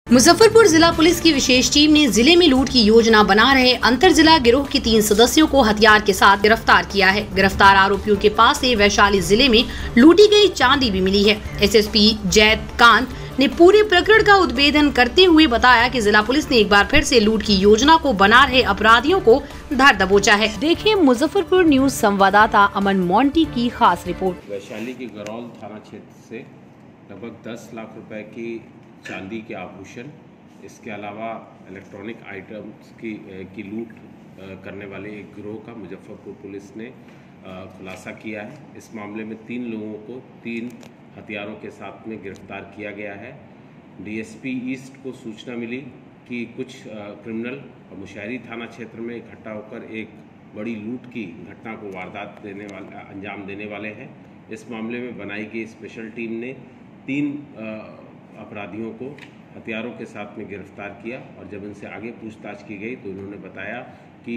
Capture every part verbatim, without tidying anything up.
मुजफ्फरपुर जिला पुलिस की विशेष टीम ने जिले में लूट की योजना बना रहे अंतर जिला गिरोह के तीन सदस्यों को हथियार के साथ गिरफ्तार किया है। गिरफ्तार आरोपियों के पास से वैशाली जिले में लूटी गई चांदी भी मिली है। एसएसपी जयकांत ने पूरे प्रकरण का उद्भेदन करते हुए बताया कि जिला पुलिस ने एक बार फिर से लूट की योजना को बना रहे अपराधियों को धर दबोचा है। देखिए मुजफ्फरपुर न्यूज संवाददाता अमन मोंटी की खास रिपोर्ट। वैशाली के गरौल थाना क्षेत्र से लगभग दस लाख रुपए की चांदी के आभूषण, इसके अलावा इलेक्ट्रॉनिक आइटम्स की की लूट करने वाले एक गिरोह का मुजफ्फरपुर पुलिस ने खुलासा किया है। इस मामले में तीन लोगों को तीन हथियारों के साथ में गिरफ्तार किया गया है। डीएसपी ईस्ट को सूचना मिली कि कुछ क्रिमिनल मुशहरी थाना क्षेत्र में इकट्ठा होकर एक बड़ी लूट की घटना को वारदात देने वाले अंजाम देने वाले हैं। इस मामले में बनाई गई स्पेशल टीम ने तीन अपराधियों को हथियारों के साथ में गिरफ्तार किया और जब इनसे आगे पूछताछ की गई तो इन्होंने बताया कि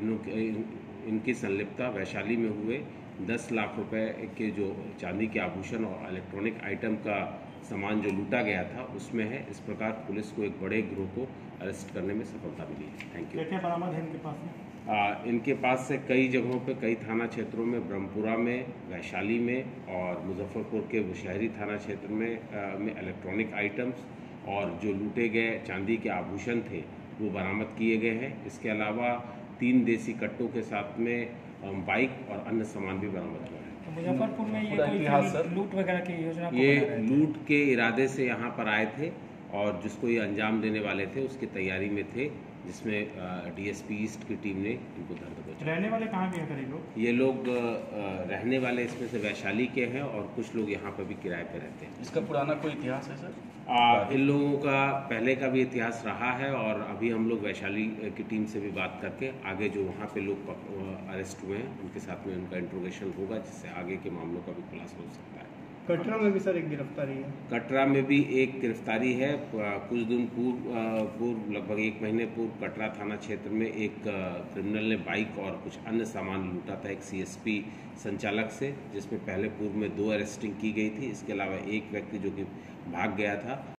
इनकी संलिप्तता वैशाली में हुए दस लाख रुपए के जो चांदी के आभूषण और इलेक्ट्रॉनिक आइटम का सामान जो लूटा गया था उसमें है। इस प्रकार पुलिस को एक बड़े गिरोह को अरेस्ट करने में सफलता मिली है। Thank you. क्या बरामद है इनके पास में? आ, इनके पास से कई जगहों पे, कई थाना क्षेत्रों में, ब्रह्मपुरा में, वैशाली में और मुजफ्फरपुर के मुशहरी थाना क्षेत्र में आ, में इलेक्ट्रॉनिक आइटम्स और जो लूटे गए चांदी के आभूषण थे वो बरामद किए गए हैं। इसके अलावा तीन देसी कट्टों के साथ में बाइक और अन्य सामान भी बरामद हुआ है। तो मुजफ्फरपुर में ये कोई लूट वगैरह की योजना को ये लूट के इरादे से यहाँ पर आए थे और जिसको ये अंजाम देने वाले थे उसकी तैयारी में थे, जिसमें डीएसपी ईस्ट की टीम ने इनको धर दबोचा। रहने वाले कहाँ के हैं लोग? ये लोग रहने वाले इसमें से वैशाली के हैं और कुछ लोग यहाँ पर भी किराए पे रहते हैं। इसका पुराना कोई इतिहास है सर? आ, इन लोगों का पहले का भी इतिहास रहा है और अभी हम लोग वैशाली की टीम से भी बात करके आगे जो वहाँ पे लोग अरेस्ट हुए हैं उनके साथ में उनका इंट्रोगेशन होगा, जिससे आगे के मामलों का भी खुलासा हो सकता है। कटरा में भी सर एक गिरफ्तारी है? कटरा में भी एक गिरफ्तारी है। कुछ दिन पूर्व पूर्व लगभग एक महीने पूर्व कटरा थाना क्षेत्र में एक क्रिमिनल ने बाइक और कुछ अन्य सामान लूटा था एक सीएसपी संचालक से, जिसमें पहले पूर्व में दो अरेस्टिंग की गई थी। इसके अलावा एक व्यक्ति जो कि भाग गया था